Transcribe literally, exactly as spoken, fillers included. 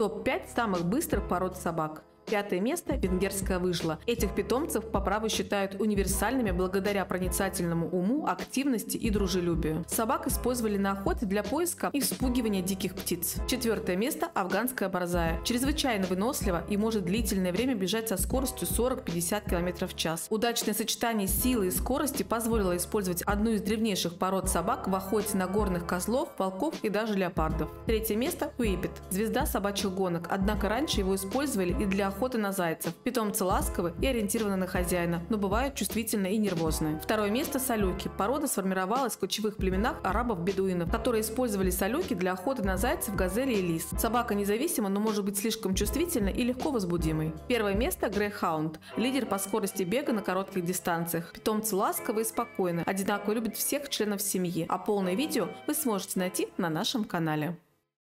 топ пять самых быстрых пород собак. Пятое место – венгерская выжла. Этих питомцев по праву считают универсальными благодаря проницательному уму, активности и дружелюбию. Собак использовали на охоте для поиска и вспугивания диких птиц. Четвертое место – афганская борзая. Чрезвычайно вынослива и может длительное время бежать со скоростью сорок-пятьдесят километров в час. Удачное сочетание силы и скорости позволило использовать одну из древнейших пород собак в охоте на горных козлов, волков и даже леопардов. Третье место – Уипет. Звезда собачьих гонок, однако раньше его использовали и для охоты на зайцев. Питомцы ласковы и ориентированы на хозяина, но бывают чувствительны и нервозные. Второе место – салюки. Порода сформировалась в кочевых племенах арабов-бедуинов, которые использовали салюки для охоты на зайцев, газели и лис. Собака независима, но может быть слишком чувствительной и легко возбудимой. Первое место – Грейхаунд. Лидер по скорости бега на коротких дистанциях. Питомцы ласковы и спокойны, одинаково любят всех членов семьи, а полное видео вы сможете найти на нашем канале.